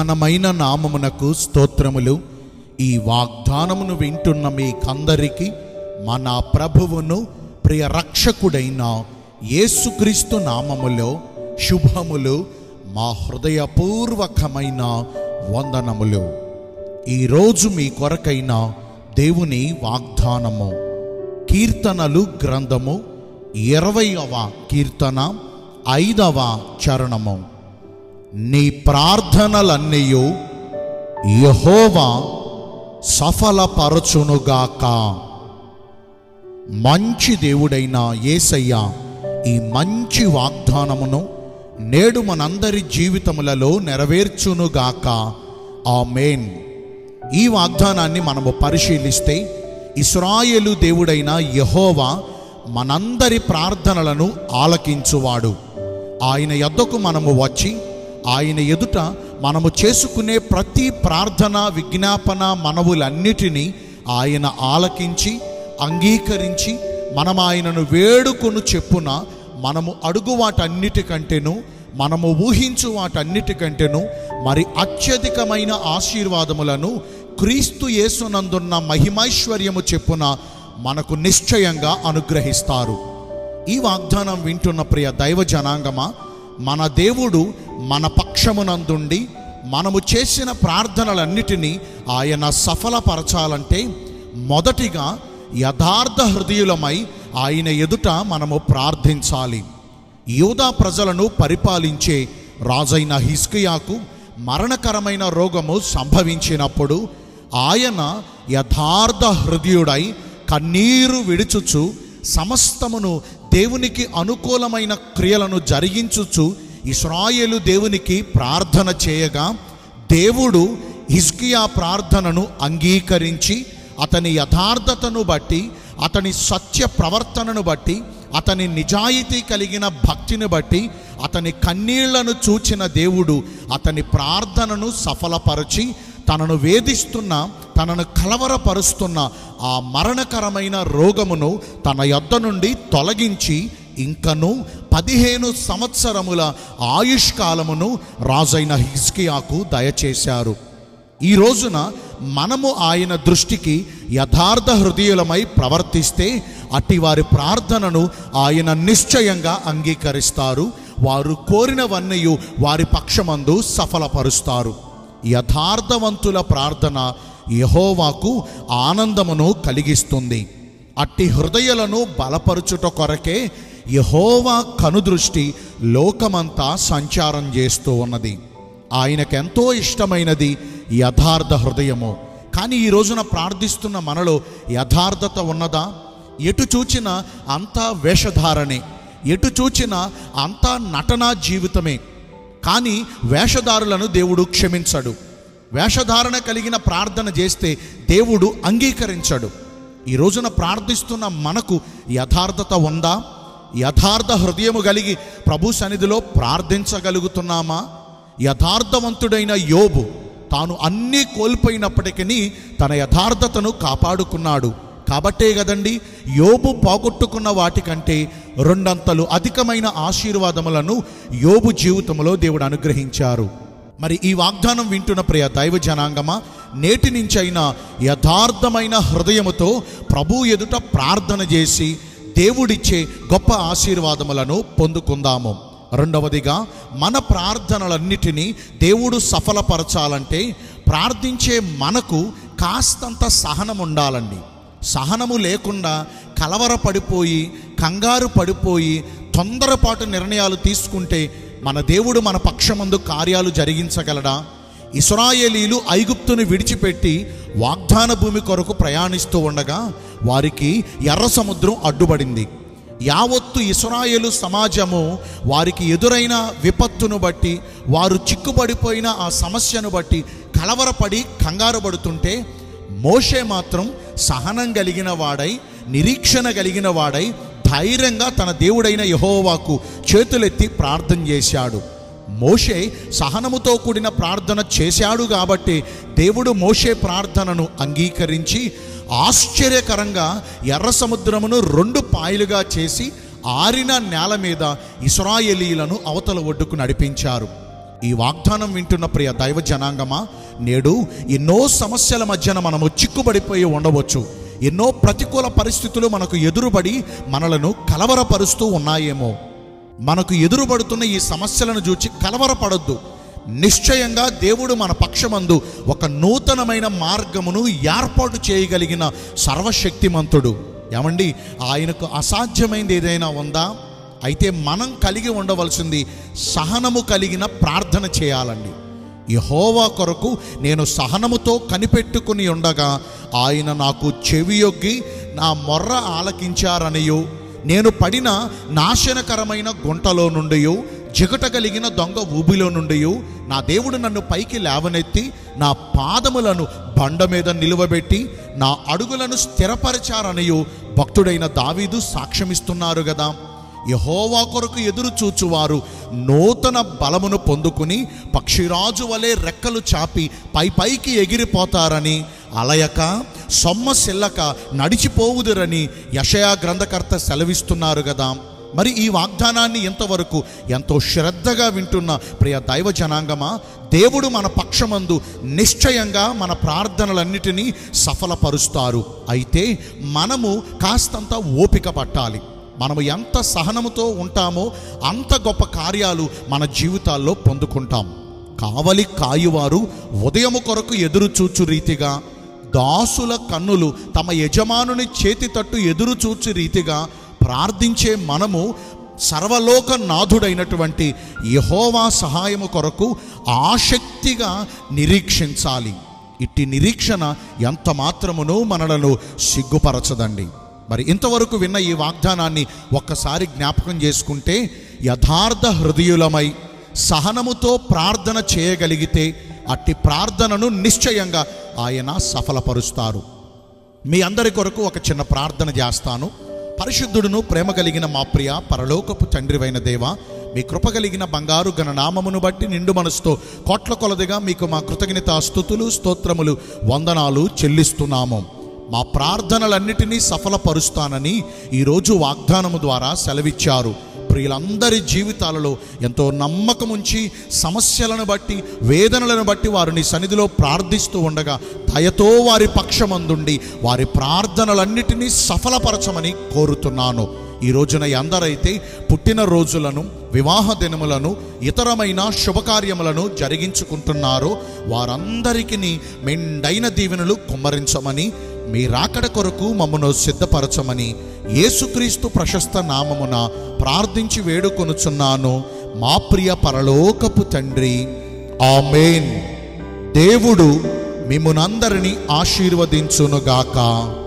ఘనమైన నామమునకు స్తోత్రములు. ఈ వాగ్దానమును వింటున్న మీకందరికీ మన ప్రభువును ప్రియ రక్షకుడైన యేసుక్రీస్తు నామములో శుభములు, మా హృదయపూర్వకమైన వందనములు. ఈరోజు మీ కొరకైన దేవుని వాగ్దానము కీర్తనలు గ్రంథము 20వ కీర్తన 5వ చరణము. నీ ప్రార్థనలన్నీయు యెహోవా సఫలపరచునుగాక. మంచి దేవుడైన యేసయ్య ఈ మంచి వాగ్దానమును నేడు మనందరి జీవితములలో నెరవేర్చునుగాక. ఆమేన్. ఈ వాగ్దానాన్ని మనము పరిశీలిస్తే ఇశ్రాయేలు దేవుడైన యెహోవా మనందరి ప్రార్థనలను ఆలకించువాడు. ఆయన యొద్దకు మనము వచ్చి ఆయన ఎదుట మనము చేసుకునే ప్రతి ప్రార్థన, విజ్ఞాపన, మనవులన్నిటినీ ఆయన ఆలకించి అంగీకరించి మనం ఆయనను వేడుకొను చెప్పున మనము అడుగు వాటన్నిటికంటేను, మనము ఊహించు వాటన్నిటికంటేను మరి అత్యధికమైన ఆశీర్వాదములను క్రీస్తు యేసునందున్న మహిమైశ్వర్యము చెప్పున మనకు నిశ్చయంగా అనుగ్రహిస్తారు. ఈ వాగ్దానం వింటున్న ప్రియ దైవ జనాంగమా, మన దేవుడు మన పక్షమునందుండి మనము చేసిన ప్రార్థనలన్నిటినీ ఆయన సఫలపరచాలంటే మొదటిగా యథార్థ హృదయులమై ఆయన ఎదుట మనము ప్రార్థించాలి. యూదా ప్రజలను పరిపాలించే రాజైన హిజ్కియాకు మరణకరమైన రోగము సంభవించినప్పుడు ఆయన యథార్థ హృదయుడై కన్నీరు విడుచుచు సమస్తమును దేవునికి అనుకూలమైన క్రియలను జరిగించుచు ఇశ్రాయేలు దేవునికి ప్రార్థన చేయగా దేవుడు హిజ్కియా ప్రార్థనను అంగీకరించి అతని యథార్థతను బట్టి, అతని సత్య ప్రవర్తనను బట్టి, అతని నిజాయితీ కలిగిన భక్తిని బట్టి, అతని కన్నీళ్లను చూచిన దేవుడు అతని ప్రార్థనను సఫలపరచి తనను వేధిస్తున్న, తనను కలవరపరుస్తున్న ఆ మరణకరమైన రోగమును తన యొద్ద నుండి తొలగించి ఇంకను 15 సంవత్సరముల ఆయుష్కాలమును రాజైన హిజ్కియాకు దయచేశారు. ఈ రోజున మనము ఆయన దృష్టికి యథార్థ హృదయులమై ప్రవర్తిస్తే అట్టి వారి ప్రార్థనను ఆయన నిశ్చయంగా అంగీకరిస్తారు. వారు కోరినవన్నీ వారి పక్షమందు సఫలపరుస్తారు. యథార్థవంతుల ప్రార్థన యెహోవాకు ఆనందమును కలిగిస్తుంది. అట్టి హృదయాలను బలపరుచుట కొరకే యెహోవా కనుదృష్టి లోకమంతా సంచారం చేస్తూ ఉన్నది. ఆయనకెంతో ఇష్టమైనది యథార్థ హృదయము. కానీ ఈ రోజున ప్రార్థిస్తున్న మనలో యథార్థత ఉన్నదా? ఎటు చూచినా అంతా వేషధారణే, ఎటు చూచినా అంతా నటనా జీవితమే. కానీ వేషధారులను దేవుడు క్షమించడు. వేషధారణ కలిగిన ప్రార్థన చేస్తే దేవుడు అంగీకరించడు. ఈ రోజున ప్రార్థిస్తున్న మనకు యథార్థత ఉందా? యథార్థ హృదయము కలిగి ప్రభు సన్నిధిలో ప్రార్థించగలుగుతున్నామా? యథార్థవంతుడైన యోబు తాను అన్నీ కోల్పోయినప్పటికీ తన యథార్థతను కాపాడుకున్నాడు. కాబట్టే కదండి యోబు పోగొట్టుకున్న వాటికంటే 2 అంతలు అధికమైన ఆశీర్వాదములను యోబు జీవితంలో దేవుడు అనుగ్రహించారు. మరి ఈ వాగ్దానం వింటున్న ప్రియ దైవ జనాంగమా, నేటి నుంచైనా యథార్థమైన హృదయముతో ప్రభు ఎదుట ప్రార్థన చేసి దేవుడిచ్చే గొప్ప ఆశీర్వాదములను పొందుకుందాము. రెండవదిగా, మన ప్రార్థనలన్నిటినీ దేవుడు సఫలపరచాలంటే ప్రార్థించే మనకు కాస్తంత సహనం ఉండాలండి. సహనము లేకుండా కలవరపడిపోయి, కంగారు పడిపోయి, తొందరపాటు నిర్ణయాలు తీసుకుంటే మన దేవుడు మన పక్షమందు కార్యాలు జరిగించగలడా? ఇశ్రాయేలీలు ఐగుప్తును విడిచిపెట్టి వాగ్దాన భూమి కొరకు ప్రయాణిస్తూ ఉండగా వారికి ఎర్ర సముద్రం అడ్డుపడింది. యావత్తు ఇశ్రాయేలు సమాజము వారికి ఎదురైన విపత్తును బట్టి, వారు చిక్కుపడిపోయిన ఆ సమస్యను బట్టి కలవరపడి కంగారు పడుతుంటే మోషే మాత్రం సహనం కలిగిన వాడై, నిరీక్షణ కలిగిన వాడై ధైర్యంగా తన దేవుడైన యెహోవాకు చేతులెత్తి ప్రార్థన చేశాడు. మోషే సహనముతో కూడిన ప్రార్థన చేశాడు కాబట్టి దేవుడు మోషే ప్రార్థనను అంగీకరించి ఆశ్చర్యకరంగా ఎర్ర సముద్రమును 2 పాయలుగా చేసి ఆరిన నేల మీద ఇశ్రాయేలీలను అవతల ఒడ్డుకు నడిపించారు. ఈ వాగ్దానం వింటున్న ప్రియ దైవ జనాంగమా, నేడు ఎన్నో సమస్యల మధ్యన మనము చిక్కుబడిపోయి ఉండవచ్చు. ఎన్నో ప్రతికూల పరిస్థితులు మనకు ఎదురుబడి మనలను కలవరపరుస్తూ ఉన్నాయేమో. మనకు ఎదురుబడుతున్న ఈ సమస్యలను చూచి కలవరపడొద్దు. నిశ్చయంగా దేవుడు మన పక్షమందు ఒక నూతనమైన మార్గమును ఏర్పాటు చేయగలిగిన సర్వశక్తిమంతుడు. ఏమండి, ఆయనకు అసాధ్యమైనది ఏదైనా ఉందా? అయితే మనం కలిగి ఉండవలసింది సహనము కలిగిన ప్రార్థన చేయాలండి. యెహోవా కొరకు నేను సహనముతో కనిపెట్టుకుని ఉండగా ఆయన నాకు చెవియొగ్గి నా మొర్ర ఆలకించారనియు, నేను పడిన నాశనకరమైన గుంటలో నుండి, జిగట కలిగిన దొంగ ఊబిలో నుండి నా దేవుడు నన్ను పైకి లేవనెత్తి నా పాదములను బండ మీద నిలువబెట్టి నా అడుగులను స్థిరపరిచారనియు భక్తుడైన దావీదు సాక్ష్యమిస్తున్నారు కదా. యెహోవా కొరకు ఎదురు చూచువారు నూతన బలమును పొందుకుని పక్షిరాజు వలె రెక్కలు చాపి పైకి ఎగిరిపోతారని, అలయక సొమ్మసిల్లక నడిచిపోవుదురని యెషయా గ్రంథకర్త సెలవిస్తున్నారు కదా. మరి ఈ వాగ్దానాన్ని ఇంతవరకు ఎంతో శ్రద్ధగా వింటున్న ప్రియ దైవ జనాంగమా, దేవుడు మన పక్షమందు నిశ్చయంగా మన ప్రార్థనలన్నిటినీ సఫలపరుస్తారు. అయితే మనము కాస్తంత ఓపిక పట్టాలి. మనము ఎంత సహనముతో ఉంటామో అంత గొప్ప కార్యాలు మన జీవితాల్లో పొందుకుంటాం. కావలి కాయువారు ఉదయము కొరకు ఎదురు చూచు రీతిగా, దాసుల కన్నులు తమ యజమానుని చేతి తట్టు ఎదురు చూచు రీతిగా ప్రార్థించే మనము సర్వలోక నాథుడైనటువంటి యెహోవా సహాయము కొరకు ఆసక్తిగా నిరీక్షించాలి. ఇట్టి నిరీక్షణ ఎంత మాత్రమును మనలను సిగ్గుపరచదండి. మరి ఇంతవరకు విన్న ఈ వాగ్దానాన్ని ఒక్కసారి జ్ఞాపకం చేసుకుంటే, యథార్థ హృదయులమై సహనముతో ప్రార్థన చేయగలిగితే అట్టి ప్రార్థనను నిశ్చయంగా ఆయన సఫలపరుస్తారు. మీ అందరి కొరకు ఒక చిన్న ప్రార్థన చేస్తాను. పరిశుద్ధుడును ప్రేమ కలిగిన మా ప్రియ పరలోకపు తండ్రివైన దేవా, మీ కృప కలిగిన బంగారు ఘననామమును బట్టి నిండు మనసుతో కోట్ల కొలదిగా మీకు మా కృతజ్ఞత స్తుతులు స్తోత్రములు వందనాలు చెల్లిస్తున్నాము. మా ప్రార్థనలన్నిటినీ సఫలపరుస్తానని ఈరోజు వాగ్దానము ద్వారా సెలవిచ్చారు. ప్రియులందరి జీవితాలలో ఎంతో నమ్మకం ఉంచి సమస్యలను బట్టి వేదనలను బట్టి వారు నీ సన్నిధిలో ప్రార్థిస్తూ ఉండగా దయతో వారి పక్షమందుండి వారి ప్రార్థనలన్నిటినీ సఫలపరచమని కోరుతున్నాను. ఈ రోజున ఎందరైతే పుట్టినరోజులను, వివాహ దినములను, ఇతరమైన శుభకార్యములను జరిగించుకుంటున్నారో వారందరికీ మెండైన దీవెనలు కుమ్మరించమని, మీ రాకడ కొరకు మమ్మను సిద్ధపరచమని యేసుక్రీస్తు ప్రశస్త నామమున ప్రార్థించి వేడుకొనుచున్నాను మా ప్రియ పరలోకపు తండ్రి. ఆమేన్. దేవుడు మిమ్మునందరినీ ఆశీర్వదించునుగాక.